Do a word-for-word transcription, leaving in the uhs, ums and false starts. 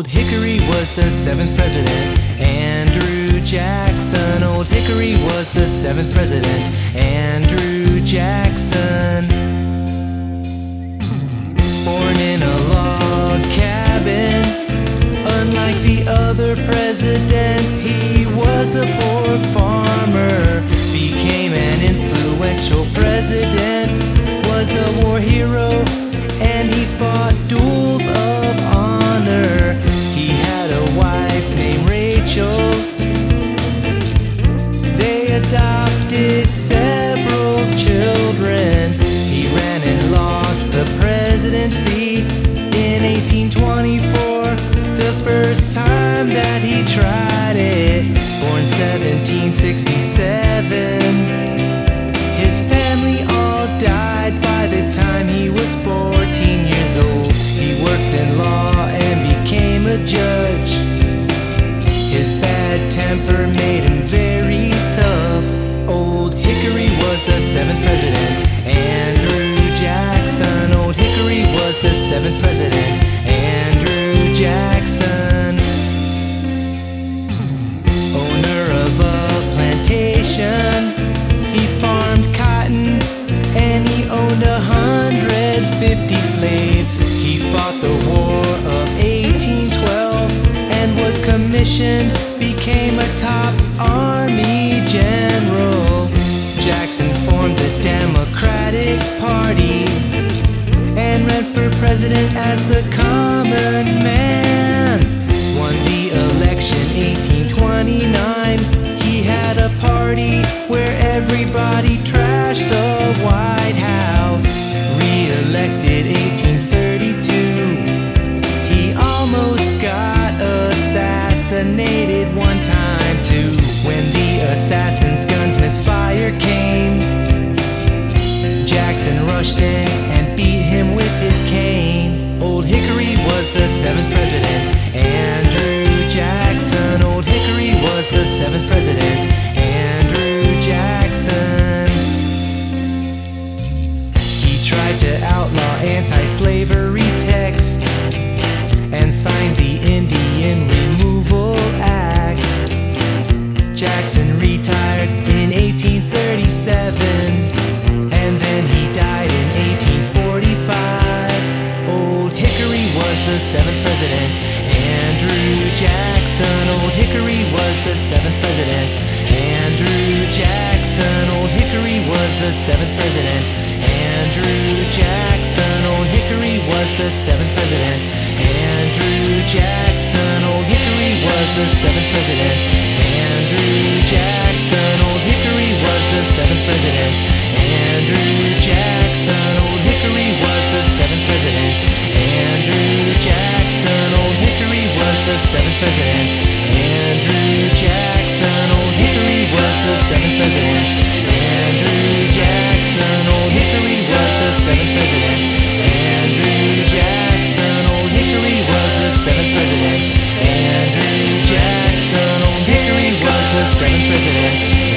Old Hickory was the seventh president, Andrew Jackson. Old Hickory was the seventh president, Andrew Jackson. Born in a log cabin, unlike the other presidents, he was a poor farmer. Became an influential president, was a war hero, and he fought duels of honor. He had a wife named Rachel. They adopted several children. He ran and lost the presidency in eighteen twenty-four, the first time that he tried it. Born seventeen sixty-seven, his family all died by the time he was fourteen years old. He worked in law and became a judge. His bad temper made him very tough. Old Hickory was the seventh president, Andrew Jackson. Old Hickory was the seventh president, Andrew Jackson. Owner of a plantation, he farmed cotton and he owned a hundred fifty slaves. He fought the War of eighteen twelve and was commissioned, became a top army general. Jackson formed the Democratic Party and ran for president as the common man. Won the election eighteen twenty-nine. He had a party where everybody trashed the White House. Re-elected eighteen thirty-two. He almost got assassinated one time too. When the assassin's guns misfire came, Jackson rushed in and beat him with his cane. Old Hickory was the seventh president, Andrew Jackson. Old Hickory was the seventh president, Andrew Jackson. He tried to outlaw anti-slavery text and signed the Indian Removal Act. Jackson retired in eighteen thirty-seven, and then he died in eighteen forty-five. Old Hickory was the seventh president, Andrew Jackson. Old Hickory was the seventh president, Andrew Jackson. Old Hickory was the seventh president, Andrew Jackson. Old Hickory was the seventh president, Andrew Jackson. Old Hickory was the seventh president, Andrew Jackson. Old Hickory was the seventh president, Andrew Jackson. Old Hickory was the seventh president, Andrew Jackson. Old Hickory was the seventh president, Andrew Jackson. Old Hickory was the seventh president, Andrew Jackson. Old Hickory was the seventh president, Andrew Jackson. Old Hickory was the seventh president, Andrew Jackson. Old Hickory was the seventh president.